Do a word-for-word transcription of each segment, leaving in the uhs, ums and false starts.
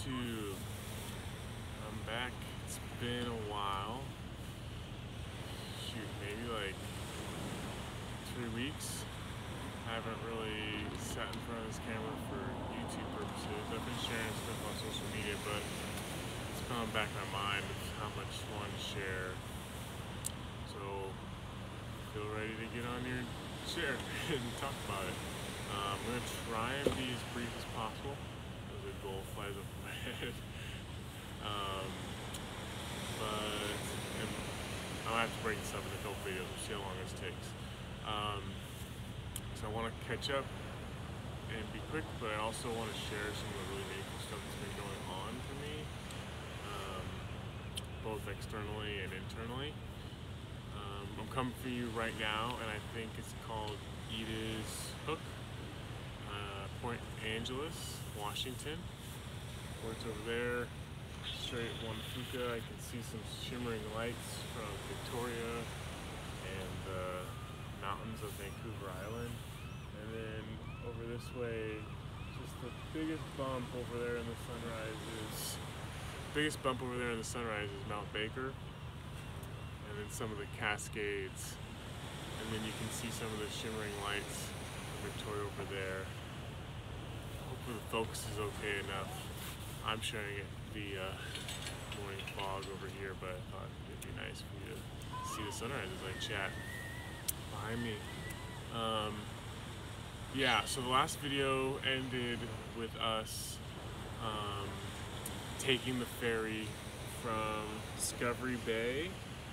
YouTube. I'm back. It's been a while. Shoot, maybe like three weeks. I haven't really sat in front of this camera for YouTube purposes. I've been sharing stuff on social media, but it's gone back in my mind of how much I want to share. So, feel ready to get on your chair and talk about it. Uh, I'm going to try and be as brief as possible. The goal flies over my head. Um, but and I'll have to break this up in a couple videos. We'll see how long this takes. Um, so I want to catch up and be quick, but I also want to share some of the really meaningful stuff that's been going on for me, um, both externally and internally. Um, I'm coming for you right now, and I think it's called Edith's Hook, uh, Point Angeles, Washington. Where it's over there, straight one Fuca. I can see some shimmering lights from Victoria and the mountains of Vancouver Island. And then over this way, just the biggest bump over there in the sunrise is, biggest bump over there in the sunrise is Mount Baker. And then some of the Cascades. And then you can see some of the shimmering lights of Victoria over there. Hopefully the focus is okay enough. I'm sharing it the uh, morning fog over here, but I thought it'd be nice for you to see the sunrise as I chat behind me. Um, yeah, so the last video ended with us um, taking the ferry from Discovery Bay,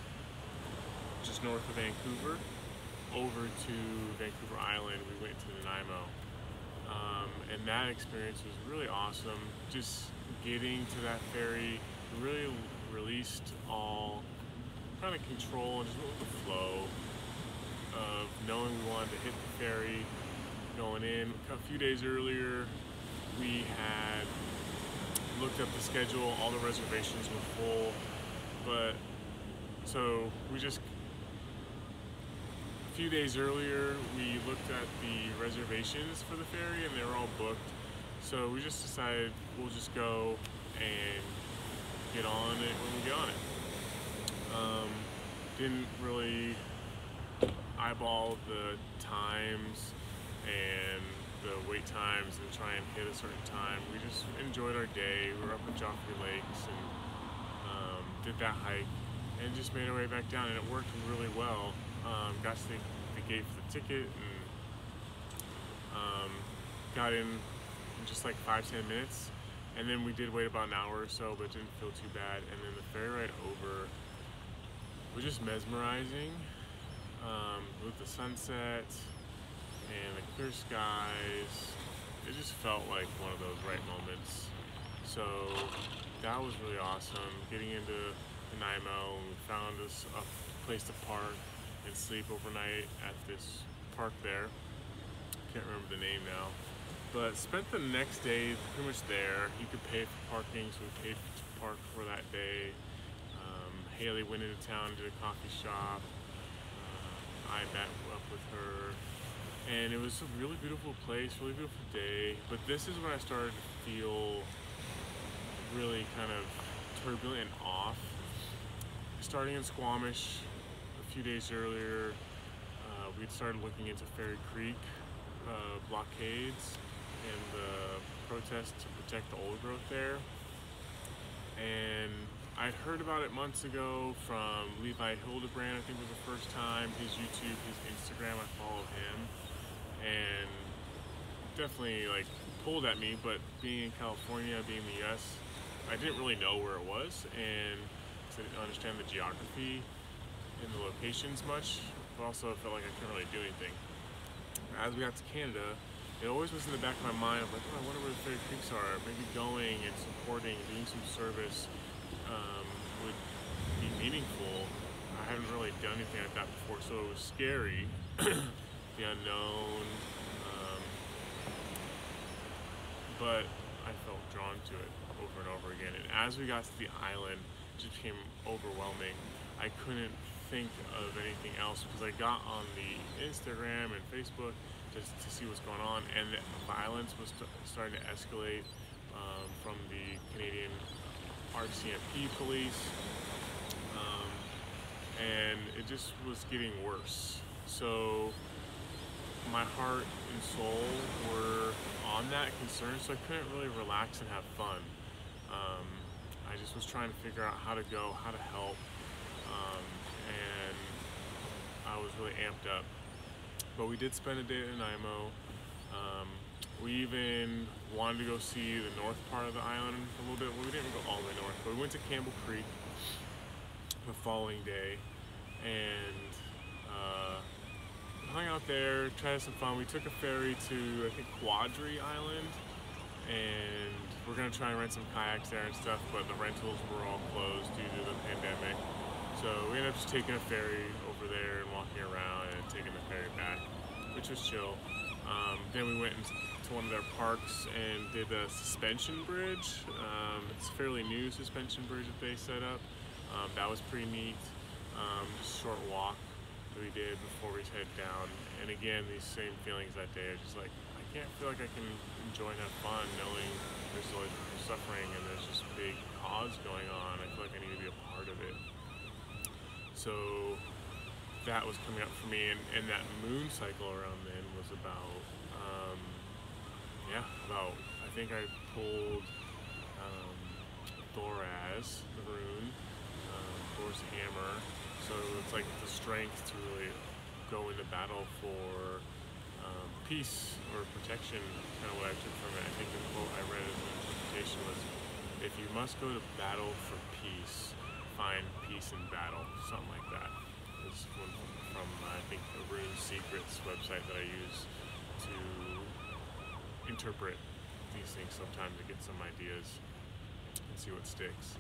just north of Vancouver, over to Vancouver Island. We went to Nanaimo. Um, and that experience was really awesome. Just getting to that ferry really released all kind of control and just went with the flow of knowing we wanted to hit the ferry. Going in a few days earlier, we had looked up the schedule. All the reservations were full, but so we just A few days earlier, we looked at the reservations for the ferry and they were all booked. So we just decided we'll just go and get on it when we get on it. Um, didn't really eyeball the times and the wait times and try and hit a certain time. We just enjoyed our day. We were up at Joffrey Lakes and um, did that hike and just made our way back down, and it worked really well. Um, got to the, the gate for the ticket and um, got in in just like five, ten minutes. And then we did wait about an hour or so, but didn't feel too bad. And then the ferry ride over was just mesmerizing, um, with the sunset and the clear skies. It just felt like one of those right moments. So that was really awesome. Getting into Nanaimo, we found us a place to park and sleep overnight at this park there. Can't remember the name now. But spent the next day pretty much there. You could pay for parking, so we paid to park for that day. Um, Haley went into town, did a coffee shop. Uh, I met up with her. And it was a really beautiful place, really beautiful day. But this is when I started to feel really kind of turbulent and off. Starting in Squamish a few days earlier, uh, we'd started looking into Ferry Creek uh, blockades and the protests to protect the old growth there. And I'd heard about it months ago from Levi Hildebrand. I think it was the first time. His YouTube, his Instagram, I followed him, and definitely like pulled at me. But being in California, being in the U S, I didn't really know where it was, and I didn't understand the geography and the locations much, but also felt like I couldn't really do anything. As we got to Canada, it always was in the back of my mind of like, oh, I wonder where the Ferry Creeks are. Maybe going and supporting, doing some service um, would be meaningful. I hadn't really done anything like that before, so it was scary, the unknown, um, but I felt drawn to it over and over again. And as we got to the island, it just became overwhelming. I couldn't think of anything else because I got on the Instagram and Facebook just to see what's going on, and the violence was st starting to escalate. um, from the Canadian R C M P police, um, and it just was getting worse. So my heart and soul were on that concern, so I couldn't really relax and have fun. Um, I just was trying to figure out how to go, how to help, um, and I was really amped up. But we did spend a day at Nanaimo. Um, we even wanted to go see the north part of the island a little bit. Well, we didn't go all the way north, but we went to Campbell Creek the following day, and uh, hung out there, tried some fun. We took a ferry to, I think, Quadri Island, and we're gonna try and rent some kayaks there and stuff, but the rentals were all closed due to the pandemic. So we ended up just taking a ferry over there and walking around and taking the ferry back, which was chill. Um, then we went to one of their parks and did a suspension bridge. Um, it's a fairly new suspension bridge that they set up. Um, that was pretty neat. Um, just a short walk that we did before we head down. And again, these same feelings that day. It's just like, I can't feel like I can enjoy and have fun knowing there's always people suffering and there's just big cause going on. I feel like I need to be a part of it. So that was coming up for me, and, and that moon cycle around then was about, um, yeah, about, I think I pulled um, Thoraz, the rune, um, Thor's hammer, so it's like the strength to really go into battle for um, peace or protection, kind of what I took from it. I think the quote I read as an interpretation was, if you must go to battle for peace, find peace in battle, something like that. It's one from, I think, the Rune Secrets website that I use to interpret these things sometimes to get some ideas and see what sticks.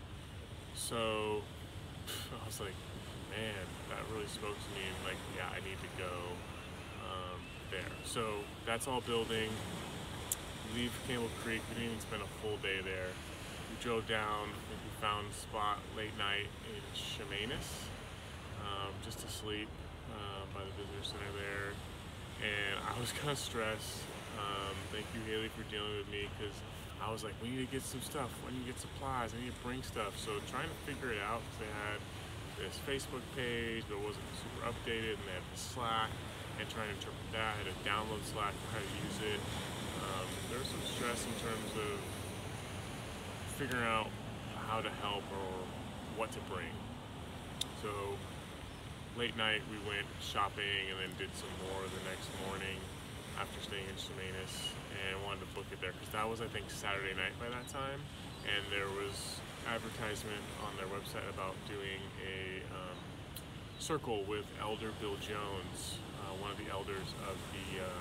So I was like, man, that really spoke to me, and like, yeah, I need to go um, there. So that's all building. Leave Campbell Creek. We didn't even spend a full day there. We drove down, I think we found a spot late night in Chemainus, um, just to sleep uh, by the visitor center there. And I was kind of stressed. Um, thank you, Haley, for dealing with me, because I was like, we need to get some stuff. We need to get supplies. I need to bring stuff. So trying to figure it out, because they had this Facebook page, but it wasn't super updated, and they had the Slack, and trying to interpret that. I had to download Slack and how to use it. Um, there was some stress in terms of figuring out how to help or what to bring. So late night we went shopping and then did some more the next morning after staying in Chemainus, and wanted to book it there because that was, I think, Saturday night by that time, and there was advertisement on their website about doing a um, circle with Elder Bill Jones, uh, one of the elders of the uh,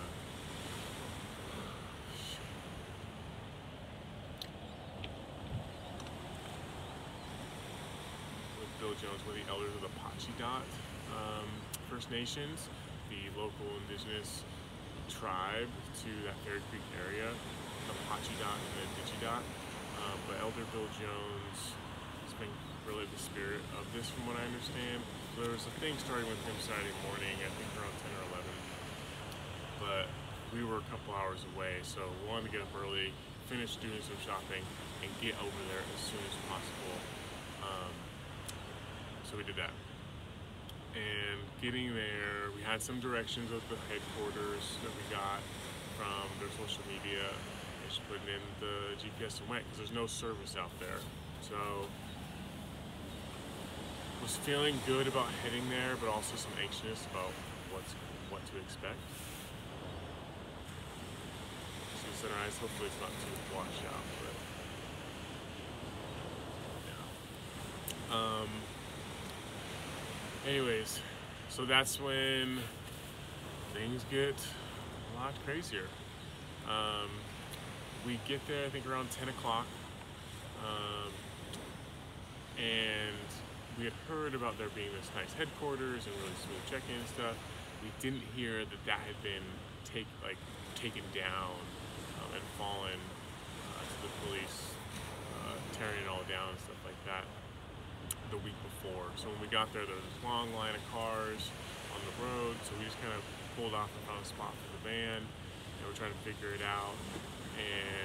Bill Jones, one of the elders of the Pachidot um, First Nations, the local indigenous tribe to that Fairy Creek area, the Pachidot and the Digidot. Um, but Elder Bill Jones has been really the spirit of this, from what I understand. So there was a thing starting with him Saturday morning, I think around ten or eleven. But we were a couple hours away, so we wanted to get up early, finish doing some shopping, and get over there as soon as possible. Um, So we did that. And getting there, we had some directions of the headquarters that we got from their social media. And just putting in the G P S and went, because there's no service out there. So was feeling good about heading there, but also some anxiousness about what's what to expect. See sunrise. Hopefully it's not too washed out, but yeah. Um. Anyways, so that's when things get a lot crazier. Um, we get there, I think, around ten o'clock, um, and we had heard about there being this nice headquarters and really smooth check-in and stuff. We didn't hear that that had been take, like, taken down um, and fallen uh, to the police, uh, tearing it all down and stuff like that the week before. So when we got there, there was this long line of cars on the road, so we just kind of pulled off and found a spot for the van, and we're trying to figure it out. And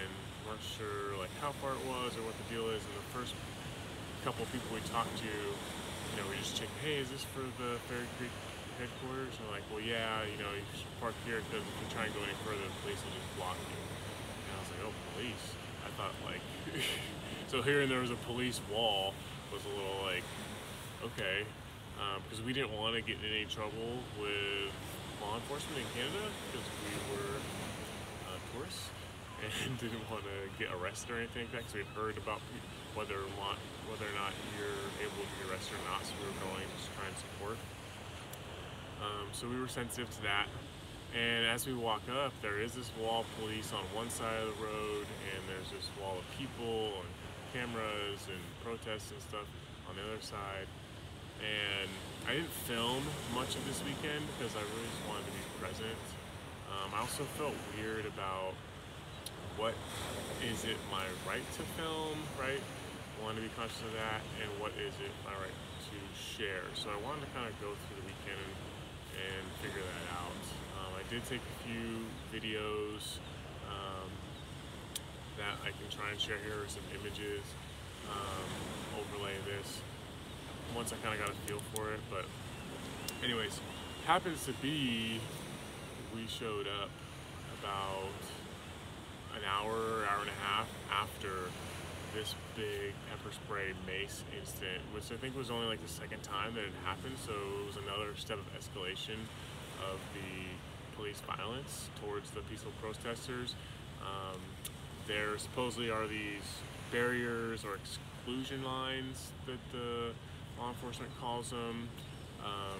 weren't sure like how far it was or what the deal is. And the first couple of people we talked to, you know, we just checked, hey, is this for the Fairy Creek headquarters? And they're like, well, yeah, you know, you should park here because if you try and go any further, the police will just block you. And I was like, oh, police? I thought like, so hearing there was a police wall was a little like, okay, because um, we didn't want to get in any trouble with law enforcement in Canada because we were uh, tourists and didn't want to get arrested or anything like that, because we'd heard about whether or not whether or not you're able to be arrested or not, so we were going to try and support. Um, so we were sensitive to that. And as we walk up, there is this wall of police on one side of the road, and there's this wall of people and cameras and protests and stuff on the other side. And I didn't film much of this weekend because I really just wanted to be present. Um, I also felt weird about what is it my right to film, right? I wanted to be conscious of that, and what is it my right to share. So I wanted to kind of go through the weekend and, and figure that out. Um, I did take a few videos um, that I can try and share here, some images, um, overlay this once I kind of got a feel for it. But anyways, happens to be we showed up about an hour, hour and a half after this big pepper spray mace incident, which I think was only like the second time that it happened, so it was another step of escalation of the police violence towards the peaceful protesters. Um, there supposedly are these barriers or exclusion lines that the law enforcement calls them, um,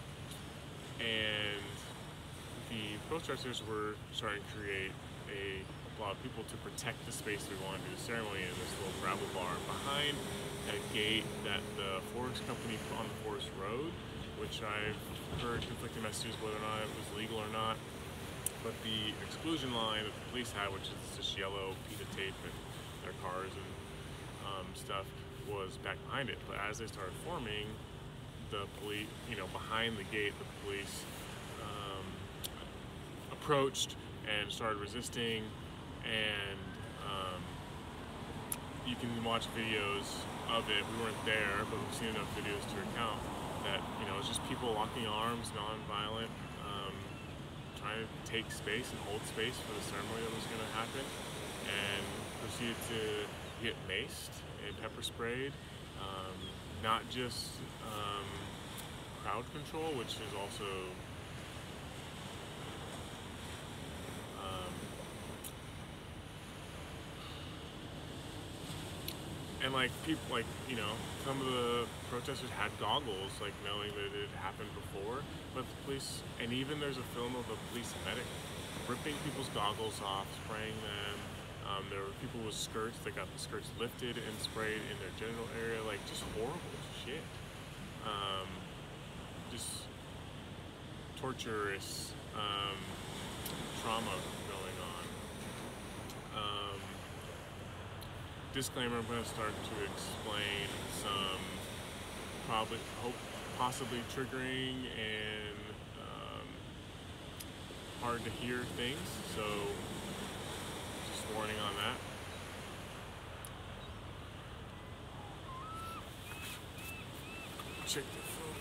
and the protesters were starting to create a lot of people to protect the space we wanted to do the ceremony in, this little gravel bar behind a gate that the forest company put on the forest road, which I've heard conflicting messages whether or not it was legal or not. But the exclusion line that the police had, which is this yellow piece of tape in their cars and um, stuff, was back behind it. But as they started forming, the police, you know, behind the gate, the police um, approached and started resisting. And um, you can watch videos of it. We weren't there, but we've seen enough videos to recount that, you know, it's just people locking arms, non-violent, um, trying to take space and hold space for the ceremony that was going to happen, and proceeded to get maced and pepper sprayed. Um, not just um, crowd control, which is also and like people, like, you know, some of the protesters had goggles, like knowing that it had happened before. But the police, and even there's a film of a police medic ripping people's goggles off, spraying them. Um, there were people with skirts that got the skirts lifted and sprayed in their genital area, like just horrible shit. Um, just torturous um, trauma going on. Um, Disclaimer, I'm going to start to explain some probably, hope, possibly triggering and um, hard to hear things, so just warning on that. Check the phone.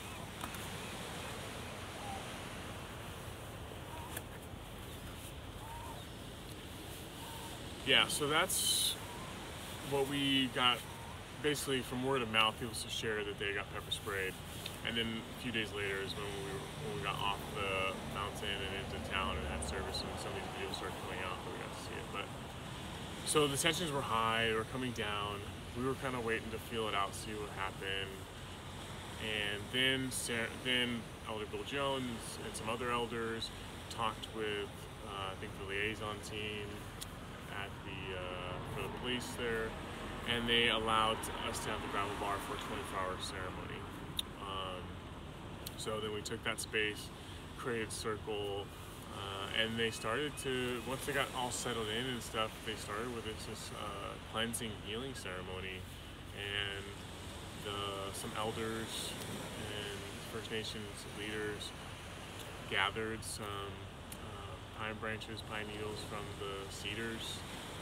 Yeah, so that's what we got, basically from word of mouth. People to share that they got pepper sprayed, and then a few days later is when we were, when we got off the mountain and into town and had service, and some of these videos started coming out, but we got to see it. But so the tensions were high, they were coming down. We were kind of waiting to feel it out, see what happened, and then Sarah, then Elder Bill Jones and some other elders talked with uh, I think the liaison team at the uh, for the police there, and they allowed us to have the gravel bar for a twenty-four hour ceremony. Um, so then we took that space, created a circle, uh, and they started to, once they got all settled in and stuff, they started with this, this uh, cleansing healing ceremony, and the, some elders and First Nations leaders gathered some uh, pine branches, pine needles from the cedars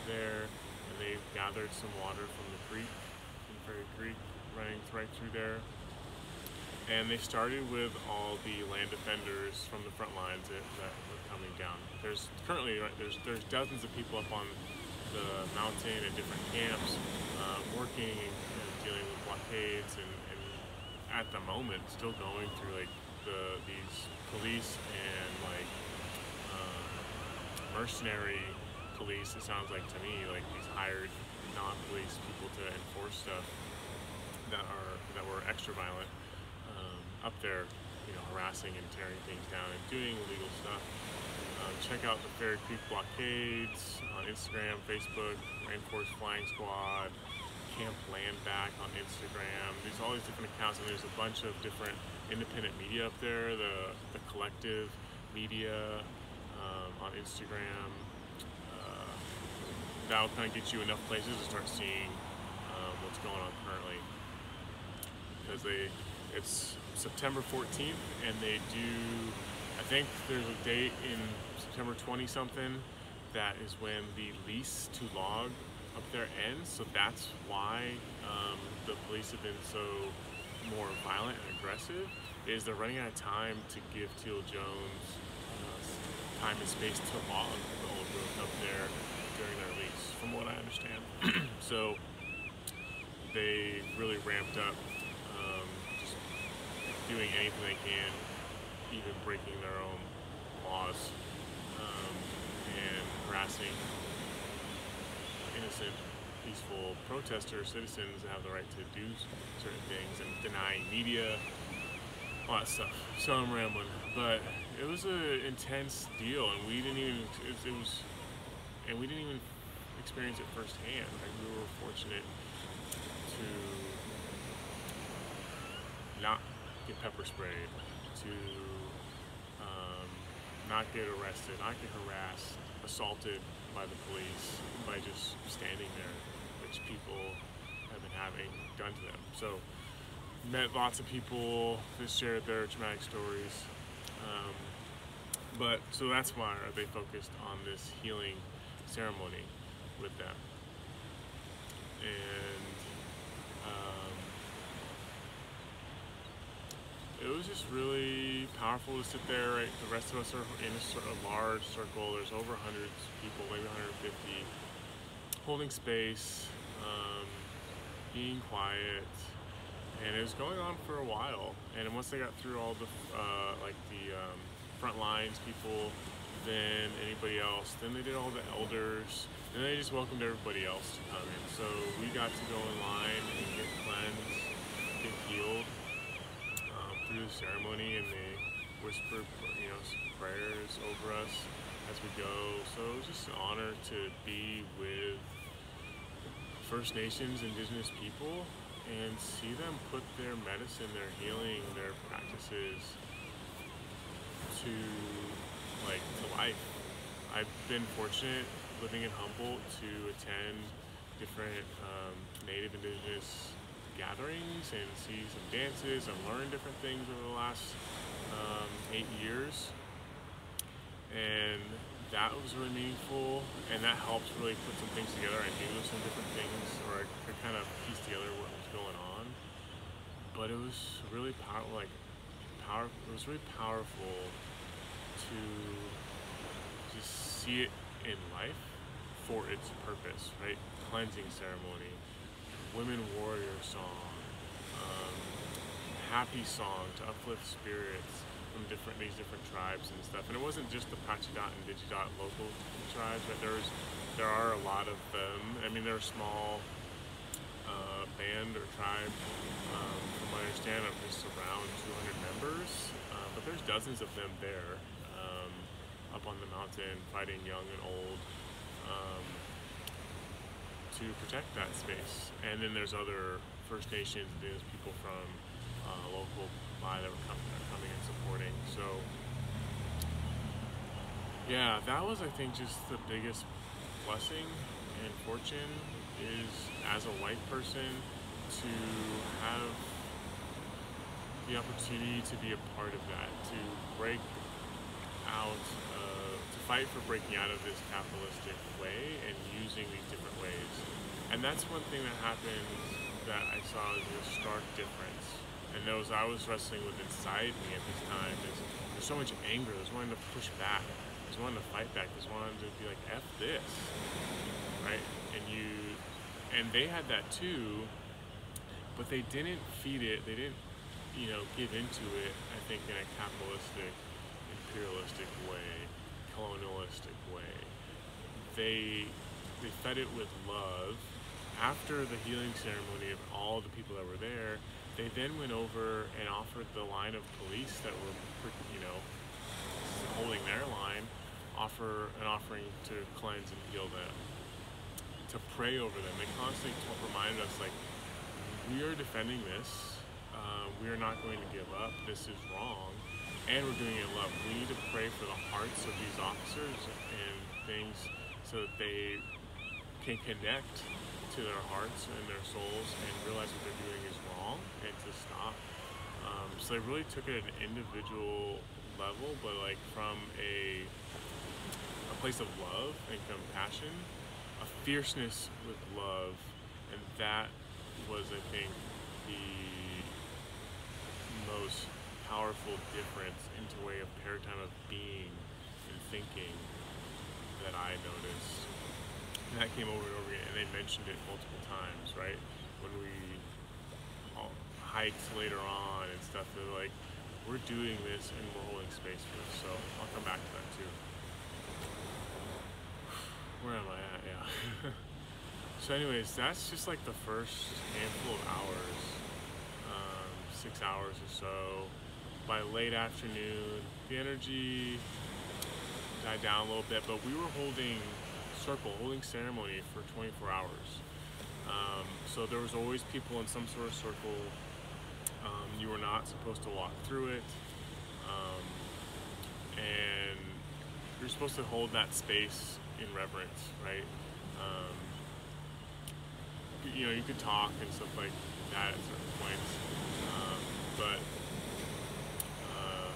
there, and they gathered some water from the creek, from Prairie Creek, running right through there. And they started with all the land defenders from the front lines that, that were coming down. There's currently, right, there's there's dozens of people up on the mountain at different camps, uh, working and, and dealing with blockades, and, and at the moment still going through like the these police and like um, mercenary police. It sounds like to me like these hired non-police people to enforce stuff that are that were extra violent. Up there, you know, harassing and tearing things down and doing illegal stuff. Um, check out the Fairy Creek blockades on Instagram, Facebook, Rainforest Flying Squad, Camp Land Back on Instagram. There's all these different accounts, and there's a bunch of different independent media up there. The the collective media um, on Instagram. Uh, that'll kind of get you enough places to start seeing um, what's going on currently, because they it's September fourteenth, and they do, I think there's a date in September twenty something that is when the lease to log up there ends. So that's why um, the police have been so more violent and aggressive, is they're running out of time to give Teal Jones uh, time and space to log the old growth up there during their lease, from what I understand. So they really ramped up doing anything they can, even breaking their own laws, um, and harassing innocent, peaceful protesters, citizens that have the right to do certain things, and denying media, all that stuff. So I'm rambling, but it was an intense deal, and we didn't even, it, it was, and we didn't even experience it firsthand. Like, we were fortunate to not get pepper sprayed, to um, not get arrested, not get harassed, assaulted by the police by just standing there, which people have been having done to them. So met lots of people that shared their traumatic stories, um, but so that's why they focused on this healing ceremony with them. And um, it was just really powerful to sit there, right? The rest of us are in a, sort of large circle. There's over one hundred people, maybe one hundred fifty, holding space, um, being quiet, and it was going on for a while. And once they got through all the, uh, like the um, front lines people, then anybody else, then they did all the elders, and they just welcomed everybody else to come in. So we got to go in line and get cleansed, get healed through the ceremony, and they whispered, you know, some prayers over us as we go. So it was just an honor to be with First Nations, Indigenous people, and see them put their medicine, their healing, their practices to like to life. I've been fortunate living in Humboldt to attend different um, Native Indigenous gatherings and see some dances and learn different things over the last um, eight years, and that was really meaningful, and that helped really put some things together. I knew some different things, or I could kind of piece together what was going on, but it was really powerful. Like power, it was really powerful to just see it in life for its purpose, right? Cleansing ceremony, women warrior song, um, happy song to uplift spirits from different these different tribes and stuff. And it wasn't just the Pachidot and Digidot local tribes, but there's there are a lot of them. I mean, they're a small uh, band or tribe. Um, from what I understand, it's around two hundred members, uh, but there's dozens of them there, um, up on the mountain, fighting young and old. Um, to protect that space. And then there's other First Nations, there's people from uh, local by that were coming, coming and supporting. So yeah, that was, I think, just the biggest blessing and fortune, is as a white person to have the opportunity to be a part of that, to break out, uh, to fight fight for breaking out of this capitalistic way and using these different ways. And that's one thing that happened that I saw as a stark difference. And those I was wrestling with inside me at this time is there's so much anger, there's wanting to push back, there's wanting to fight back, there's wanting to be like, F this, right? And you, and they had that too, but they didn't feed it, they didn't, you know, give into it, I think, in a capitalistic, imperialistic way, colonialistic way. They, they fed it with love. After the healing ceremony of all the people that were there, they then went over and offered the line of police that were, you know, holding their line, offer an offering to cleanse and heal them, to pray over them. They constantly reminded us, like, we are defending this. Uh, we are not going to give up. This is wrong, and we're doing it in love. We need to pray for the hearts of these officers and things so that they can connect to their hearts and their souls and realize what they're doing is wrong and to stop. Um, so they really took it at an individual level, but like from a, a place of love and compassion, a fierceness with love, and that was, I think, the most powerful difference into way of paradigm of being and thinking that I noticed. And that came over and over again, and they mentioned it multiple times, right? When we all hiked later on and stuff, they're like, we're doing this and we're holding space for this. So I'll come back to that too. Where am I at? Yeah. So anyways, that's just like the first handful of hours, um, six hours or so. By late afternoon, the energy died down a little bit, but we were holding circle, holding ceremony for twenty-four hours. Um, so there was always people in some sort of circle. Um, you were not supposed to walk through it. Um, and you're supposed to hold that space in reverence, right? Um, you know, you could talk and stuff like that at certain points, um, but uh,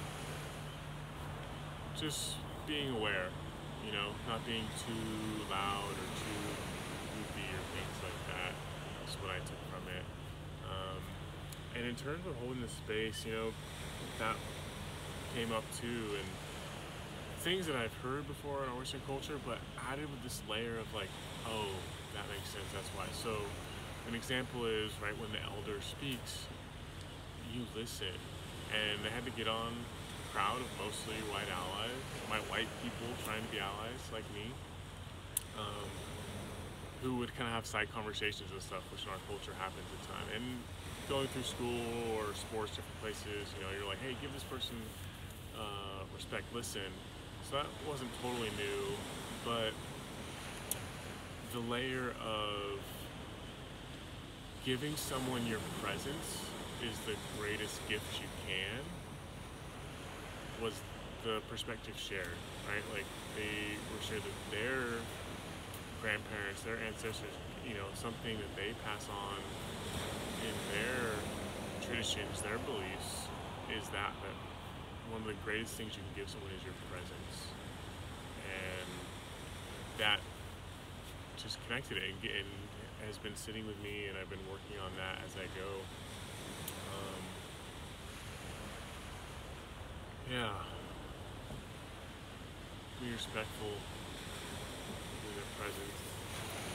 just being aware, you know, not being too loud or too goofy or things like that. That's what I took from it. Um, and in terms of holding the space, you know, that came up too, and things that I've heard before in our Western culture, but added with this layer of like, oh, that makes sense, that's why. So an example is, right, when the elder speaks, you listen. And they had to get on a crowd of mostly white allies, my white people trying to be allies like me, um, who would kind of have side conversations and stuff, which in our culture happens at the time. And going through school or sports, different places, you know, you're like, hey, give this person uh, respect, listen. So that wasn't totally new, but the layer of giving someone your presence is the greatest gift you can was the perspective shared, right? Like they were shared that their grandparents, their ancestors, you know, something that they pass on in their traditions, their beliefs, is that, that one of the greatest things you can give someone is your presence. And that just connected it and, and has been sitting with me, and I've been working on that as I go. Um, yeah. Be respectful in their presence.